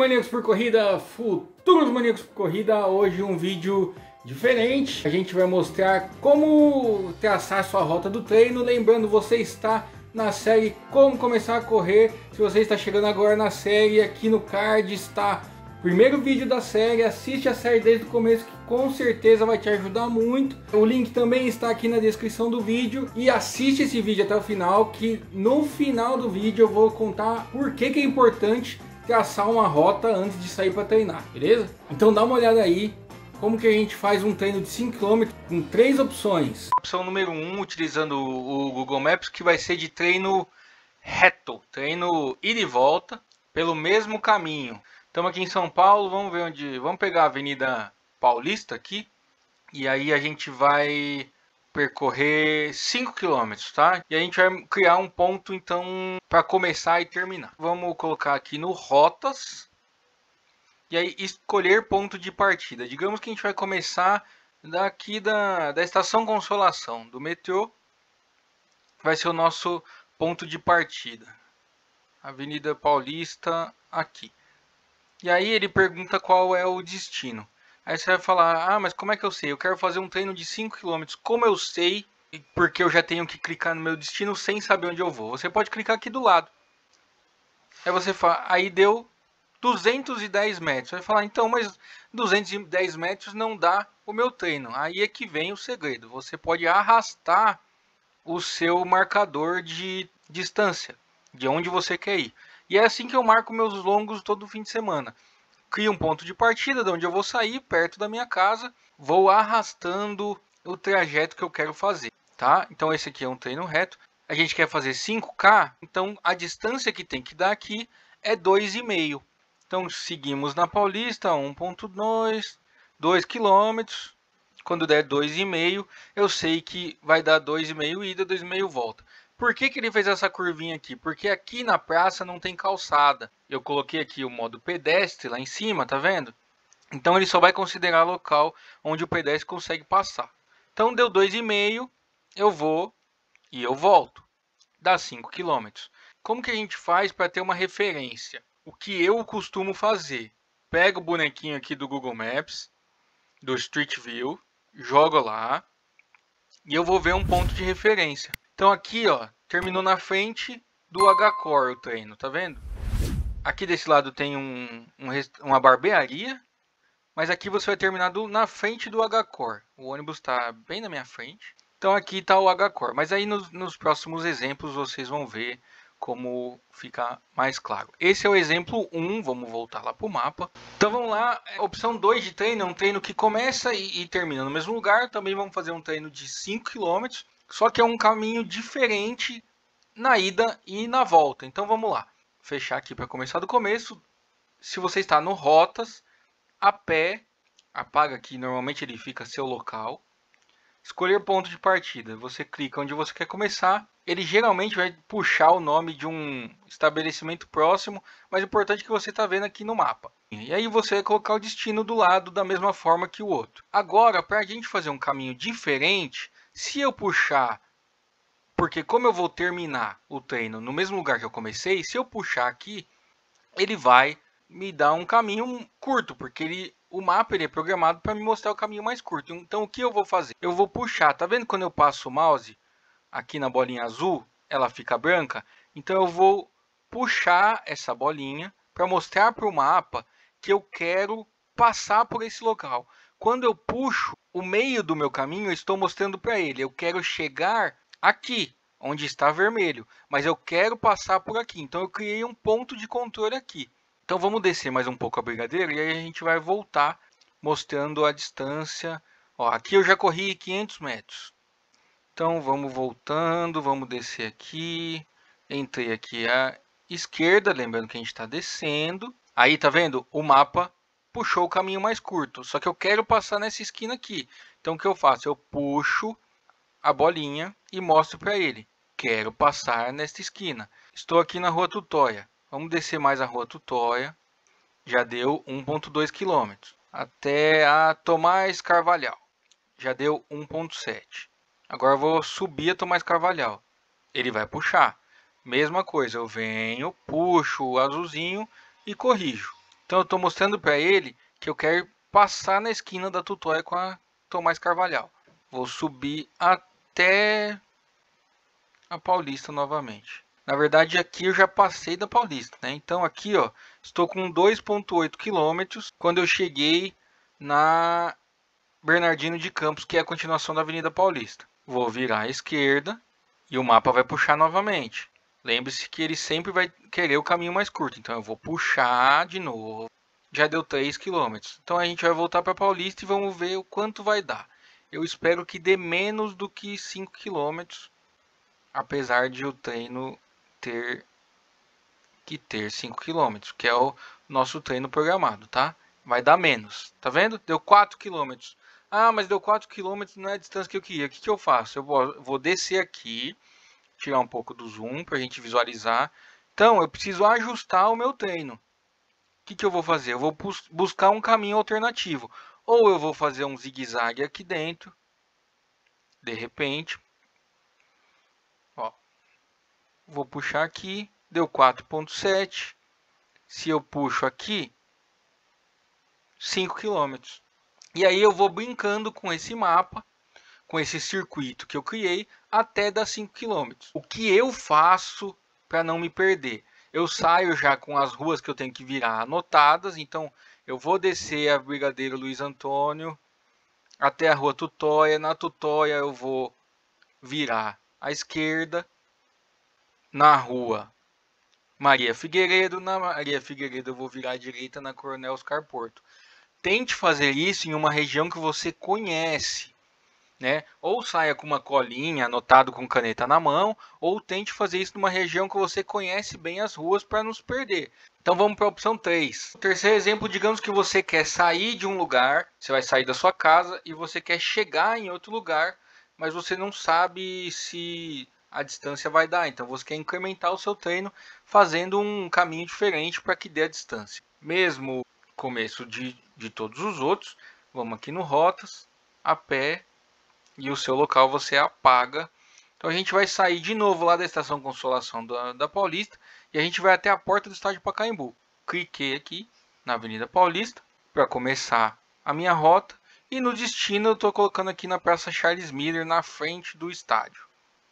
Maníacos por Corrida, futuros Maníacos por Corrida. Hoje um vídeo diferente. A gente vai mostrar como traçar sua rota do treino. Lembrando, você está na série Como Começar a Correr. Se você está chegando agora na série, aqui no card está o primeiro vídeo da série. Assiste a série desde o começo, que com certeza vai te ajudar muito. O link também está aqui na descrição do vídeo. E assiste esse vídeo até o final, que no final do vídeo eu vou contar por que é importante traçar uma rota antes de sair para treinar, beleza? Então dá uma olhada aí como que a gente faz um treino de 5 km com 3 opções. Opção número 1, utilizando o Google Maps, que vai ser de treino reto, treino ida e volta pelo mesmo caminho. Estamos aqui em São Paulo, vamos ver onde, vamos pegar a Avenida Paulista aqui, e aí a gente vai percorrer 5 km, tá? E a gente vai criar um ponto então para começar e terminar. Vamos colocar aqui no rotas e aí escolher ponto de partida. Digamos que a gente vai começar daqui da Estação Consolação do metrô, vai ser o nosso ponto de partida. Avenida Paulista aqui. E aí ele pergunta qual é o destino. Aí você vai falar, mas como é que eu sei? Eu quero fazer um treino de 5 km. Como eu sei? Porque eu já tenho que clicar no meu destino sem saber onde eu vou. Você pode clicar aqui do lado. Aí você fala, aí deu 210 metros. Você vai falar, então, mas 210 metros não dá o meu treino. Aí é que vem o segredo. Você pode arrastar o seu marcador de distância, de onde você quer ir. E é assim que eu marco meus longos todo fim de semana. Crio um ponto de partida de onde eu vou sair, perto da minha casa, vou arrastando o trajeto que eu quero fazer, tá? Então esse aqui é um treino reto. A gente quer fazer 5K, então a distância que tem que dar aqui é 2,5. Então seguimos na Paulista, 1,2, 2 km. Quando der 2,5, eu sei que vai dar 2,5 ida, 2,5 volta. Por que ele fez essa curvinha aqui? Porque aqui na praça não tem calçada. Eu coloquei aqui o modo pedestre lá em cima, tá vendo? Então ele só vai considerar local onde o pedestre consegue passar. Então deu 2,5, eu vou e eu volto. Dá 5 km. Como que a gente faz para ter uma referência? O que eu costumo fazer? Pego o bonequinho aqui do Google Maps, do Street View, jogo lá e eu vou ver um ponto de referência. Então aqui, ó, terminou na frente do H-Core o treino, tá vendo? Aqui desse lado tem uma barbearia, mas aqui você vai terminar na frente do H-Core. O ônibus está bem na minha frente. Então aqui está o H-Core, mas aí nos próximos exemplos vocês vão ver como fica mais claro. Esse é o exemplo 1, vamos voltar lá para o mapa. Então vamos lá, opção 2 de treino, é um treino que começa e termina no mesmo lugar. Também vamos fazer um treino de 5 km, só que é um caminho diferente na ida e na volta. Então vamos lá, fechar aqui para começar do começo. Se você está no rotas, a pé, apaga aqui, normalmente ele fica seu local. Escolher ponto de partida, você clica onde você quer começar. Ele geralmente vai puxar o nome de um estabelecimento próximo, mas o importante é que você está vendo aqui no mapa. E aí você vai colocar o destino do lado da mesma forma que o outro. Agora, para a gente fazer um caminho diferente, se eu puxar, porque como eu vou terminar o treino no mesmo lugar que eu comecei, se eu puxar aqui, ele vai me dar um caminho curto, porque o mapa ele é programado para me mostrar o caminho mais curto. Então o que eu vou fazer? Eu vou puxar, tá vendo quando eu passo o mouse aqui na bolinha azul, ela fica branca? Então eu vou puxar essa bolinha para mostrar para o mapa que eu quero passar por esse local. Quando eu puxo o meio do meu caminho, eu estou mostrando para ele, eu quero chegar aqui, onde está vermelho, mas eu quero passar por aqui. Então eu criei um ponto de controle aqui. Então vamos descer mais um pouco a Brigadeiro e aí a gente vai voltar mostrando a distância. Ó, aqui eu já corri 500 metros. Então vamos voltando, vamos descer aqui. Entrei aqui à esquerda, lembrando que a gente está descendo. Aí tá vendo? O mapa puxou o caminho mais curto. Só que eu quero passar nessa esquina aqui. Então o que eu faço? Eu puxo a bolinha e mostro para ele. Quero passar nesta esquina. Estou aqui na Rua Tutóia. Vamos descer mais a Rua Tutóia. Já deu 1,2 km. Até a Tomás Carvalhal. Já deu 1,7. Agora eu vou subir a Tomás Carvalhal. Ele vai puxar. Mesma coisa, eu venho, puxo o azulzinho e corrijo. Então eu estou mostrando para ele que eu quero passar na esquina da Tutóia com a Tomás Carvalhal. Vou subir até a Paulista novamente. Na verdade, aqui eu já passei da Paulista, né? Então aqui, ó, estou com 2,8 km quando eu cheguei na Bernardino de Campos, que é a continuação da Avenida Paulista. Vou virar à esquerda e o mapa vai puxar novamente. Lembre-se que ele sempre vai querer o caminho mais curto, então eu vou puxar de novo. Já deu 3 km. Então a gente vai voltar para Paulista e vamos ver o quanto vai dar. Eu espero que dê menos do que 5 km, apesar de o treino ter que ter 5 km, que é o nosso treino programado, tá? Vai dar menos, tá vendo? Deu 4 km. Ah, mas deu 4 km, não é a distância que eu queria. O que eu faço? Eu vou descer aqui, tirar um pouco do zoom para a gente visualizar. Então, eu preciso ajustar o meu treino. O que eu vou fazer? Eu vou buscar um caminho alternativo. Ou eu vou fazer um zigue-zague aqui dentro, de repente. Ó, vou puxar aqui, deu 4,7. Se eu puxo aqui, 5 km. E aí eu vou brincando com esse mapa, com esse circuito que eu criei, até dar 5 km. O que eu faço para não me perder? Eu saio já com as ruas que eu tenho que virar anotadas, então eu vou descer a Brigadeiro Luiz Antônio até a Rua Tutóia. Na Tutóia eu vou virar à esquerda, na Rua Maria Figueiredo. Na Maria Figueiredo eu vou virar à direita na Coronel Oscar Porto. Tente fazer isso em uma região que você conhece, né? Ou saia com uma colinha anotado com caneta na mão, ou tente fazer isso numa região que você conhece bem as ruas para não se perder. Então vamos para a opção 3. O terceiro exemplo, digamos que você quer sair de um lugar, você vai sair da sua casa e você quer chegar em outro lugar, mas você não sabe se a distância vai dar. Então você quer incrementar o seu treino fazendo um caminho diferente para que dê a distância. Mesmo começo de todos os outros, vamos aqui no Rotas, a pé, e o seu local você apaga. Então a gente vai sair de novo lá da Estação Consolação da Paulista e a gente vai até a porta do estádio Pacaembu. Cliquei aqui na Avenida Paulista para começar a minha rota e no destino eu estou colocando aqui na Praça Charles Miller, na frente do estádio.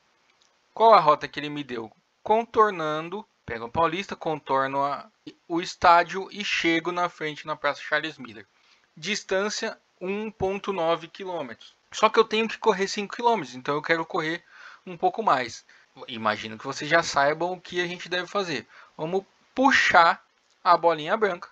Qual a rota que ele me deu? Contornando, pego a Paulista, contorno o estádio e chego na frente na Praça Charles Miller. Distância 1,9 km. Só que eu tenho que correr 5 km, então eu quero correr um pouco mais. Imagino que vocês já saibam o que a gente deve fazer. Vamos puxar a bolinha branca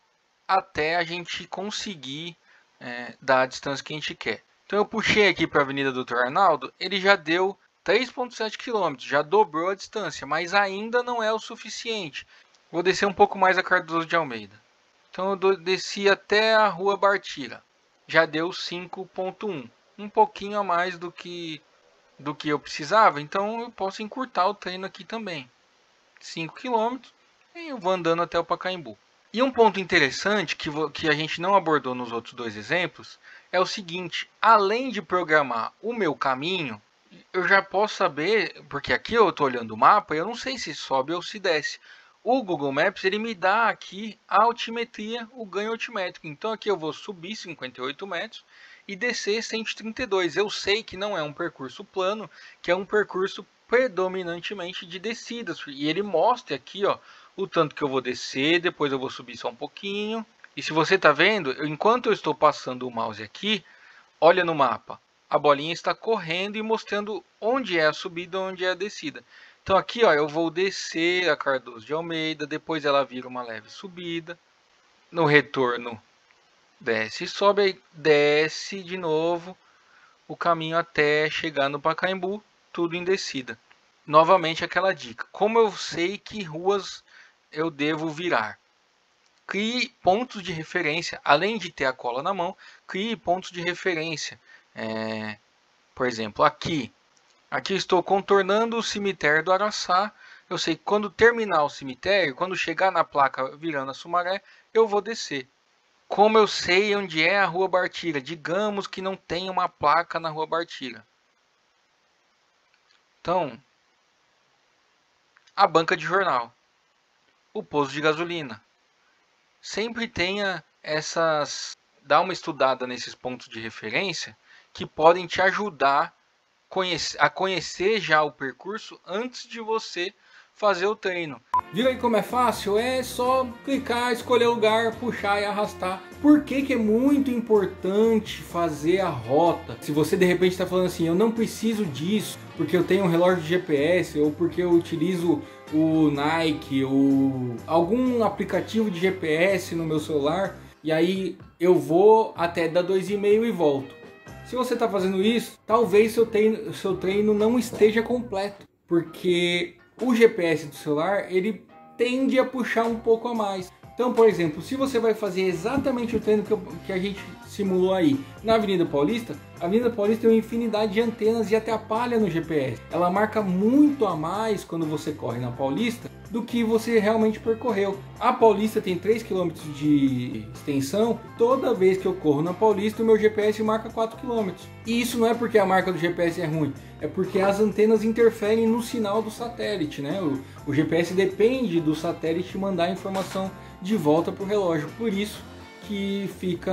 até a gente conseguir dar a distância que a gente quer. Então eu puxei aqui para a Avenida Doutor Arnaldo, ele já deu 3,7 km, já dobrou a distância, mas ainda não é o suficiente. Vou descer um pouco mais a Cardoso de Almeida. Então eu desci até a Rua Bartira, já deu 5,1, um pouquinho a mais do que eu precisava, então eu posso encurtar o treino aqui também. 5 km e eu vou andando até o Pacaembu. E um ponto interessante que a gente não abordou nos outros dois exemplos é o seguinte: além de programar o meu caminho, eu já posso saber, porque aqui eu estou olhando o mapa, eu não sei se sobe ou se desce. O Google Maps ele me dá aqui a altimetria, o ganho altimétrico. Então aqui eu vou subir 58 metros e descer 132. Eu sei que não é um percurso plano, que é um percurso predominantemente de descidas. E ele mostra aqui, ó, o tanto que eu vou descer, depois eu vou subir só um pouquinho. E se você está vendo, enquanto eu estou passando o mouse aqui, olha no mapa. A bolinha está correndo e mostrando onde é a subida e onde é a descida. Então aqui, ó, eu vou descer a Cardoso de Almeida, depois ela vira uma leve subida. No retorno, desce e sobe, aí desce de novo o caminho até chegar no Pacaembu, tudo em descida. Novamente aquela dica: como eu sei que ruas eu devo virar? Crie pontos de referência, além de ter a cola na mão, crie pontos de referência. Por exemplo, aqui estou contornando o cemitério do Araçá. Eu sei que quando terminar o cemitério, quando chegar na placa virando a Sumaré, eu vou descer. Como eu sei onde é a Rua Bartira? Digamos que não tem uma placa na Rua Bartira. Então, a banca de jornal, o posto de gasolina, sempre tenha dá uma estudada nesses pontos de referência que podem te ajudar a conhecer já o percurso antes de você fazer o treino. Viu aí como é fácil? É só clicar, escolher o lugar, puxar e arrastar. Por que que é muito importante fazer a rota? Se você de repente está falando assim, eu não preciso disso porque eu tenho um relógio de GPS ou porque eu utilizo o Nike ou algum aplicativo de GPS no meu celular e aí eu vou até dar 2,5 e volto. Se você está fazendo isso, talvez seu treino não esteja completo, porque o GPS do celular ele tende a puxar um pouco a mais. Então, por exemplo, se você vai fazer exatamente o treino que a gente simulou aí na Avenida Paulista, a Avenida Paulista tem uma infinidade de antenas e atrapalha no GPS. Ela marca muito a mais quando você corre na Paulista do que você realmente percorreu. A Paulista tem 3 km de extensão. Toda vez que eu corro na Paulista, o meu GPS marca 4 km. E isso não é porque a marca do GPS é ruim, é porque as antenas interferem no sinal do satélite, né? O GPS depende do satélite mandar a informação de volta para o relógio. Por isso que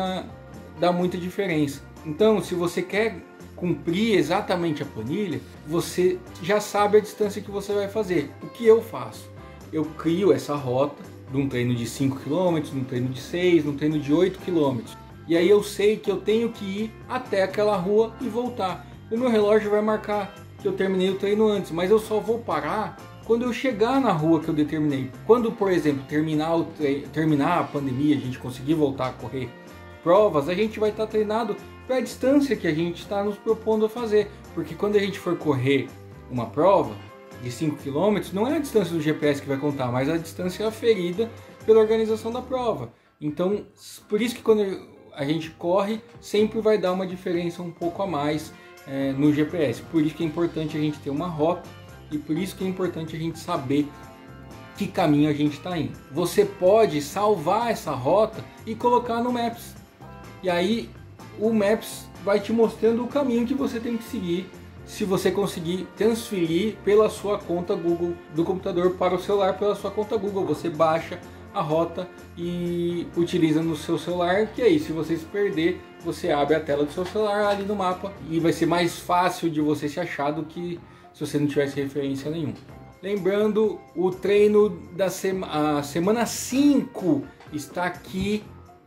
dá muita diferença. Então, se você quer cumprir exatamente a planilha, você já sabe a distância que você vai fazer. O que eu faço? Eu crio essa rota de um treino de 5 km, de um treino de 6, de um treino de 8 km. E aí eu sei que eu tenho que ir até aquela rua e voltar. O meu relógio vai marcar que eu terminei o treino antes, mas eu só vou parar quando eu chegar na rua que eu determinei. Quando, por exemplo, terminar a pandemia, a gente conseguir voltar a correr provas, a gente vai estar treinado para a distância que a gente está nos propondo a fazer. Porque quando a gente for correr uma prova de 5 km, não é a distância do GPS que vai contar, mas a distância aferida pela organização da prova. Então, por isso que quando a gente corre, sempre vai dar uma diferença um pouco a mais no GPS. Por isso que é importante a gente ter uma rota e por isso que é importante a gente saber que caminho a gente está indo. Você pode salvar essa rota e colocar no Maps. E aí o Maps vai te mostrando o caminho que você tem que seguir, se você conseguir transferir pela sua conta Google do computador para o celular pela sua conta Google. Você baixa a rota e utiliza no seu celular, que aí se você se perder, você abre a tela do seu celular ali no mapa e vai ser mais fácil de você se achar do que se você não tivesse referência nenhuma. Lembrando, o treino da semana 5 está aqui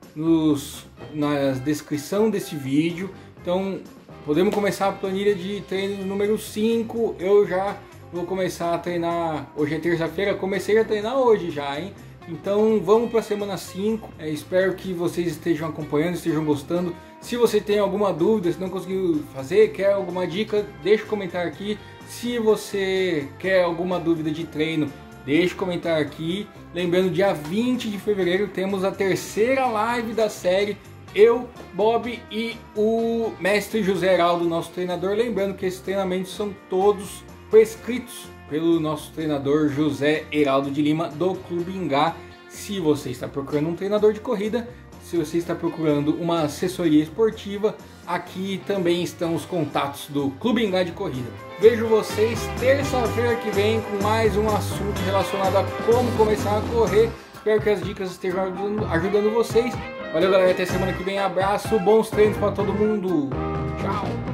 na descrição desse vídeo. Então podemos começar a planilha de treino número 5. Eu já vou começar a treinar, hoje é terça-feira, comecei a treinar hoje já, hein? Então vamos para a semana 5, espero que vocês estejam acompanhando, estejam gostando. Se você tem alguma dúvida, se não conseguiu fazer, quer alguma dica, deixa um comentário aqui. Se você quer alguma dúvida de treino, deixa um comentário aqui. Lembrando, dia 20 de fevereiro temos a terceira live da série, eu, Bob e o mestre José Heraldo, nosso treinador. Lembrando que esses treinamentos são todos prescritos pelo nosso treinador José Heraldo de Lima, do Clube Ingá. Se você está procurando um treinador de corrida, se você está procurando uma assessoria esportiva, aqui também estão os contatos do Clube Ingá de Corrida. Vejo vocês terça-feira que vem com mais um assunto relacionado a como começar a correr. Espero que as dicas estejam ajudando vocês. Valeu, galera, até semana que vem. Abraço, bons treinos para todo mundo. Tchau!